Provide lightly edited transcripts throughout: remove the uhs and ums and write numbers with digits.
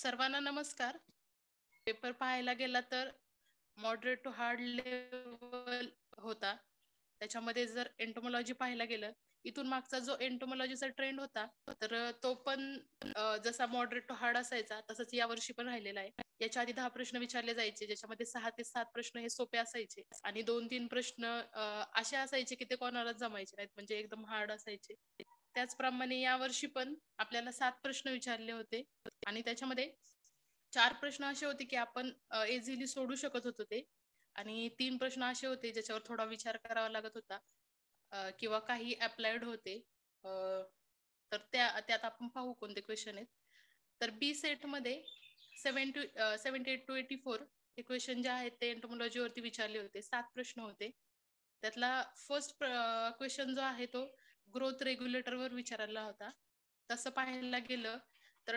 सर्वांना नमस्कार. पेपर पाहायला गेला तर मॉडरेट टू हार्ड लेवल होता. त्याच्यामध्ये जर एंटोमॉलॉजी पाहायला गेलं, इथून मागचा जो एंटोमॉलॉजीचा ट्रेंड होता तर तो पण जसा मॉडरेट टू हार्ड असायचा तसंच यावर्षी पण राहिलेला आहे. याच्या आधी 10 प्रश्न विचारले जायचे, ज्याच्यामध्ये 6 ते 7 प्रश्न हे सोपे असायचे आणि 2-3 प्रश्न असे असायचे की ते कोणालाच जमायचे नाहीत, म्हणजे एकदम हार्ड असायचे. त्याचप्रमाणे यावर्षी पण आपल्याला 7 प्रश्न विचारले होते आणि त्याच्यामध्ये 4 प्रश्न असे होते की आपण इझिली सोडू शकत होतो ते, आणि 3 प्रश्न असे होते ज्याच्यावर थोडा विचार करावा लागत होता किंवा काही अप्लाइड होते. तर त्यात आपण पाहू कोणते क्वेश्चन आहेत. तर बी सेटमध्ये 78 to 84 हे क्वेश्चन जे आहेत ते एंटोमॉलॉजीवरती विचारले होते. 7 प्रश्न होते. त्यातला फर्स्ट क्वेश्चन जो आहे तो ग्रोथ रेग्युलेटरवर विचारला होता. तसं पाहायला गेलं तर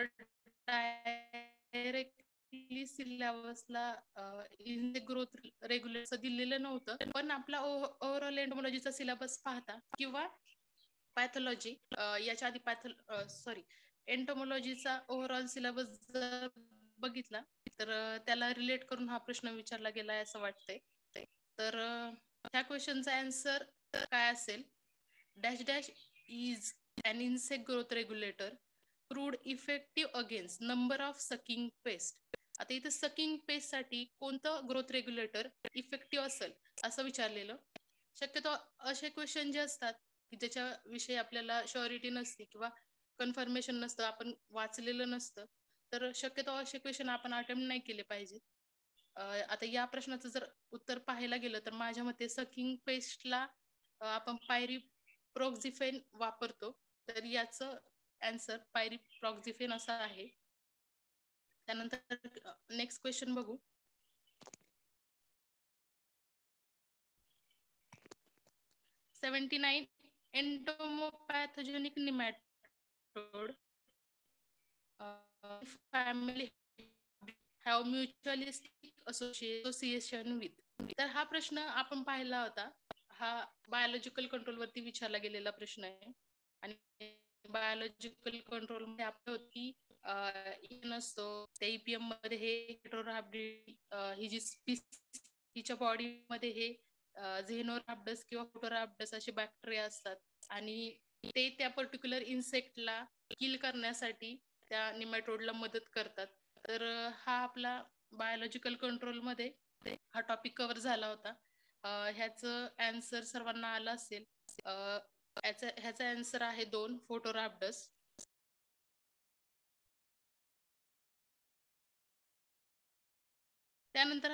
डायरेक्टली सिलेबसला ग्रोथ रेग्युलेटर दिलेलं नव्हतं, पण आपला ओव्हरऑल एंटोमॉलॉजीचा सिलेबस पाहता किंवा पॅथॉलॉजी याच्या आधी एंटोमॉलॉजीचा ओव्हरऑल सिलेबस जर बघितला तर त्याला रिलेट करून हा प्रश्न विचारला गेलाय असं वाटतंय. तर ह्या क्वेश्चनचा आन्सर काय असेल? Dash dash is an insect growth regulator proved effective against number of sucking pest. आता इथे सकिंग पेस्ट साठी कोणतं ग्रोथ रेग्युलेटर इफेक्टिव्ह असेल असं विचारलेलं. शक्यतो असे क्वेश्चन जे असतात की ज्याच्याविषयी आपल्याला श्युरिटी नसते किंवा कन्फर्मेशन नसतं, आपण वाचलेलं नसतं, तर शक्यतो असे क्वेश्चन आपण अटेम्प्ट नाही केले पाहिजे. आता या प्रश्नाचं जर उत्तर पाहायला गेलं तर माझ्या मते सकिंग पेस्टला आपण पायरिप्रॉक्झिफेन वापरतो, तर याचं आन्सर पायरिप्रॉक्झिफेन असा आहे. त्यानंतर नेक्स्ट क्वेश्चन बघू. "79 entomopathogetic nematode family have mutualistic association with." तर हा प्रश्न आपण पाहिला होता. हा बायोलॉजिकल कंट्रोल वरती विचारला गेलेला प्रश्न आहे आणि बायोलॉजिकल कंट्रोल मध्ये आपलं होत की नसतो त्या EPM मध्ये हे ही जी स्पीसीज हिच्या बॉडीमध्ये हे झेनोरॅप्टस किंवा फोटोरॅप्टस असे बॅक्टेरिया असतात आणि ते त्या पर्टिक्युलर इन्सेक्टला किल करण्यासाठी त्या निमॅटोडला मदत करतात. तर हा आपला बायोलॉजिकल कंट्रोल मध्ये हा टॉपिक कव्हर झाला होता. ह्याचं आन्सर सर्वांना आलं असेल. ह्याचा आन्सर आहे 2 फोटोरॅप्टस. त्यानंतर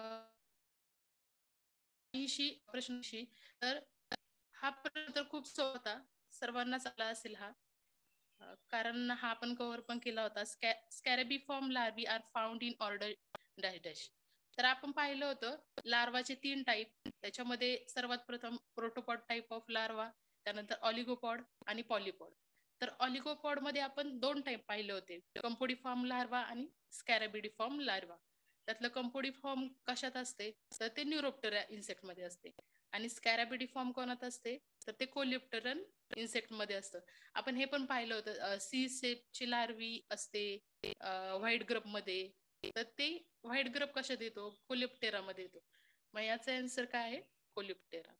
प्रश्नशी तर हा प्रश्न तर खूप सोपा होता, सर्वांनाच आला असेल हा, कारण हा आपण कव्हर पण केला होता. Scarabaeiform larvae are found in order dash dash. तर आपण पाहिलं होतं लार्वाचे 3 टाईप. त्याच्यामध्ये सर्वात प्रथम प्रोटोपॉड टाईप ऑफ लार्वा, त्यानंतर ऑलिगोपॉड आणि पॉलिपॉड. तर ऑलिगोपॉड मध्ये आपण 2 टाईप पाहिले होते, कंपोडिफॉर्म लार्वा आणि स्कॅरेबिडिफॉर्म लार्वा. त्यातलं कंपोडिफॉर्म कशात असते तर ते न्यूरोप्टेरा इन्सेक्ट मध्ये असते आणि स्कॅरेबिडिफॉर्म कोणात असते तर ते कोलिप्टेरन इन्सेक्ट मध्ये असतं. आपण हे पण पाहिलं होतं सी सेपची लार्वी असते व्हाईट ग्रब मध्ये, तर ते व्हाईट ग्रब कशात येतो? कोलिप्टेरा मध्ये येतो. मग याचा आन्सर काय आहे? कोलिप्टेरा.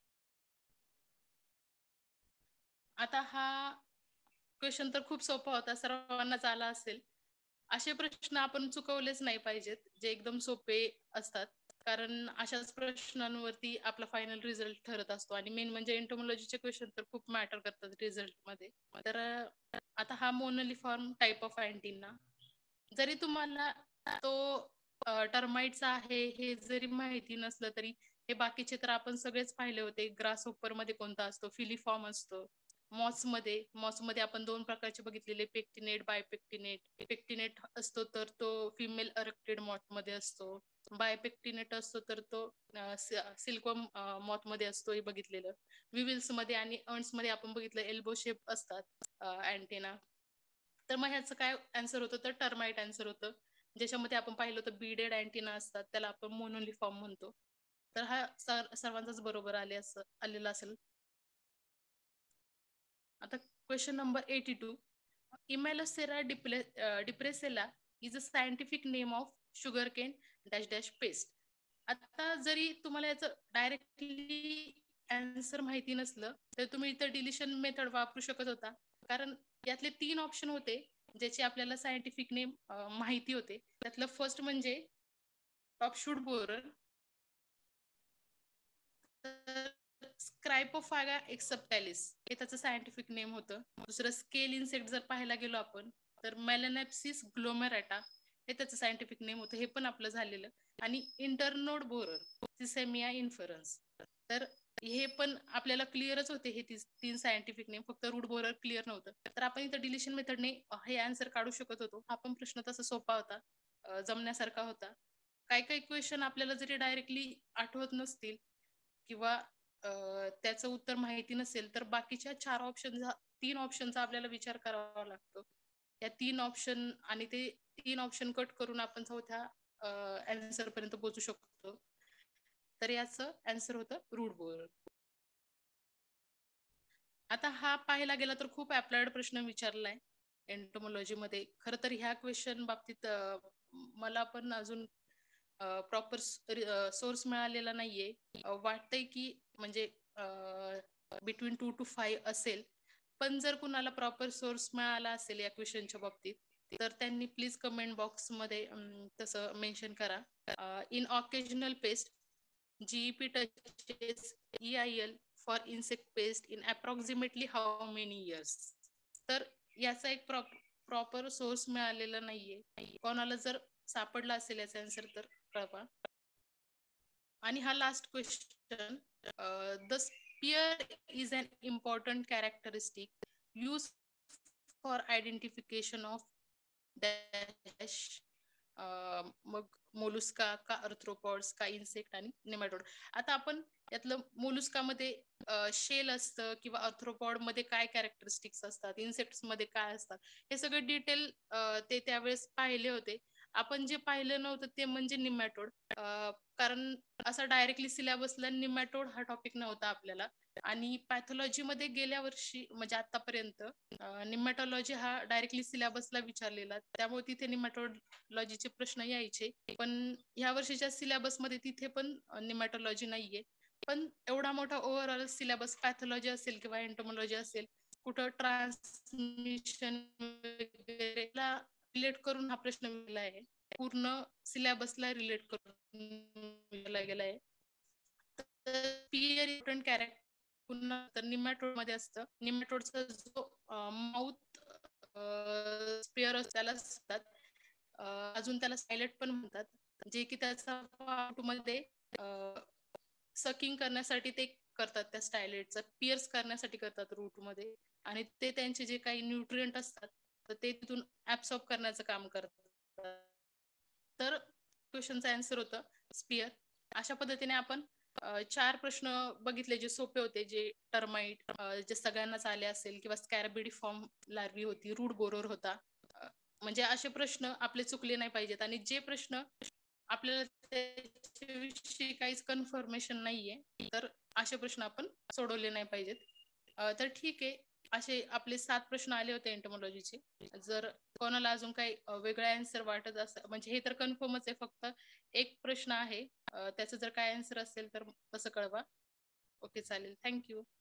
आता हा क्वेश्चन तर खूप सोपा होता, सर्वांनाच आला असेल. असे प्रश्न आपण चुकवलेच नाही पाहिजेत जे एकदम सोपे असतात, कारण अशाच प्रश्नांवरती आपला फायनल रिझल्ट ठरत असतो आणि मेन म्हणजे एंटोमॉलॉजीचे क्वेश्चन तर खूप मॅटर करतात रिझल्ट मध्ये. तर आता हा मोनोलिफॉर्म टाइप ऑफ अँटिना, जरी तुम्हाला तो टर्माइटचा आहे हे जरी माहिती नसलं तरी हे बाकीचे तर आपण सगळेच पाहिले होते. ग्रासहोपर मध्ये कोणता असतो? फिलिफॉर्म असतो. मॉस मध्ये आपण 2 प्रकारचे बघितलेले, पेक्टिनेट, बायपेक्टिनेट. पेक्टिनेट असतो तर तो फिमेल अरेक्टेड मॉथ मध्ये असतो, बायपेक्टिनेट असतो तर तो सिल्कवर्म मॉथ मध्ये असतो, हे बघितलेलं. विविल्स मध्ये आणि अंड्स मध्ये आपण बघितलं एल्बो शेप असतात अँटेना. तर मग ह्याचं काय आन्सर होतं तर टर्माइट आन्सर होतं. ज्याच्यामध्ये आपण पाहिलं होतं बीडेड अँटिना असतात, त्याला आपण मोनोलिफॉर्म म्हणतो. तर हा सर्वांचाच बरोबर आलेला असेल. आता question number 82. Emmalocera depressella is a scientific name of sugar cane dash dash pest. आता जरी तुम्हाला याचं डायरेक्टली आन्सर माहिती नसलं तर तुम्ही इथं डिलिशन मेथड वापरू शकत होता, कारण यातले 3 ऑप्शन होते ज्याचे आपल्याला सायंटिफिक नेम माहिती होते. त्यातलं फर्स्ट म्हणजे top shoot borer, Scirpophaga excerptalis हे त्याचं सायंटिफिक नेम होतं. दुसरं स्केल इन्सेक्ट जर पाहायला गेलो आपण तर मेलॅनेप्सिस ग्लोमेराटा हे त्याचं सायंटिफिक नेम होतं, हे पण आपलं झालेलं. आणि इंटरनोड बोरर सिसेमिया इन्फरन्स, तर हे पण आपल्याला क्लिअरच होते हे 3 सायंटिफिक नेम, फक्त रूट बोरर क्लिअर नव्हतं. तर आपण इथं डिलिशन मेथडने हे आन्सर काढू शकत होतो. हा पण प्रश्न तसा सोपा होता, जमण्यासारखा होता. काही काही क्वेश्चन आपल्याला जरी डायरेक्टली आठवत नसतील किंवा त्याचं उत्तर माहिती नसेल तर बाकीच्या 3 ऑप्शनचा आपल्याला विचार करावा लागतो. या 3 ऑप्शन आणि ते 3 ऑप्शन कट करून आपण चौथ्या आन्सर पर्यंत पोहोचू शकतो. तर याचं आन्सर होतं रूट बोरर. आता हा पाहायला गेला तर खूप अप्लाइड प्रश्न विचारलाय एंटोमॉलॉजी मध्ये. खरं तर ह्या क्वेश्चन बाबतीत मला पण अजून प्रॉपर सोर्स मिळालेला नाहीये. वाटतंय की म्हणजे बिटवीन 2 to 5 असेल, पण जर कुणाला प्रॉपर सोर्स मिळाला असेल या क्वेश्चनच्या बाबतीत तर त्यांनी प्लीज कमेंट बॉक्स मध्ये तसं मेन्शन करा. In occasional pest GEP touches EIL for insect pest in approximately how many years? तर याचा एक प्रॉपर सोर्स मिळालेला नाहीये. कोणाला जर सापडला असेल याचा आन्सर तर कळवा. आणि हा last question, the spear is an important characteristic use for identification of dash, मग मोलुस्का का अर्थ्रोपॉड्स का इन्सेक्ट आणि नेमॅटोड. आता आपण यातलं मोलुस्कामध्ये शेल असतं किंवा अर्थ्रोपॉड मध्ये काय कॅरेक्टरिस्टिक्स असतात, इन्सेक्ट्स मध्ये काय असतात, हे सगळे डिटेल ते त्यावेळेस पाहिले होते. आपण जे पाहिलं नव्हतं ते म्हणजे निमॅटोड, कारण असा डायरेक्टली सिलेबसला निमॅटोड हा टॉपिक नव्हता आपल्याला. आणि पॅथॉलॉजी मध्ये गेल्या वर्षी म्हणजे आतापर्यंत निमॅटॉलॉजी हा डायरेक्टली सिलेबसला विचारलेला, त्यामुळे तिथे निमॅटॉलॉजीचे प्रश्न यायचे. पण ह्या वर्षीच्या सिलेबस मध्ये तिथे पण निमॅटॉलॉजी नाहीये. पण एवढा मोठा ओव्हरऑल सिलेबस पॅथॉलॉजी असेल किंवा एंटोमॉलॉजी असेल, कुठं ट्रान्समिशन वगैरे रिलेट करून हा प्रश्न मिळाला आहे, पूर्ण सिलेबसला रिलेट करून मिळाला गेला आहे. तर पियर इम्पॉर्टंट कॅरेक्टर पुन्हा तर निमॅटोड मध्ये असतं. निमॅटोडचा जो माउथ स्पेअर त्याला असतात, अजून त्याला सायलेट पण म्हणतात, जे की त्याचा मध्ये सकिंग करण्यासाठी ते करतात, त्या स्टायलेटचा पियर्स करण्यासाठी करतात रूट मध्ये, आणि ते त्यांचे जे काही न्यूट्रिएंट असतात तर ते तिथून ऍब्सॉर्ब करण्याचं काम करतात. तर क्वेश्चनचा आन्सर होतं स्पियर. अशा पद्धतीने आपण 4 प्रश्न बघितले जे सोपे होते, जे टर्माइट जे सगळ्यांनाच आले असेल, किंवा स्कॅरबिडी फॉर्म लार्वी होती, रूट बोरर होता. म्हणजे असे प्रश्न आपले चुकले नाही पाहिजेत, आणि जे प्रश्न आपल्याला त्याच्याविषयी काहीच कन्फर्मेशन नाहीये तर असे प्रश्न आपण सोडवले नाही पाहिजेत. तर ठीक आहे, असे आपले 7 प्रश्न आले होते एंटोमॉलॉजीचे. जर कोणाला अजून काही वेगळा आन्सर वाटत असेल, म्हणजे हे तर कन्फर्मच आहे, फक्त एक प्रश्न आहे, त्याचं जर काय आन्सर असेल तर तसं कळवा. ओके, चालेल, थँक्यू.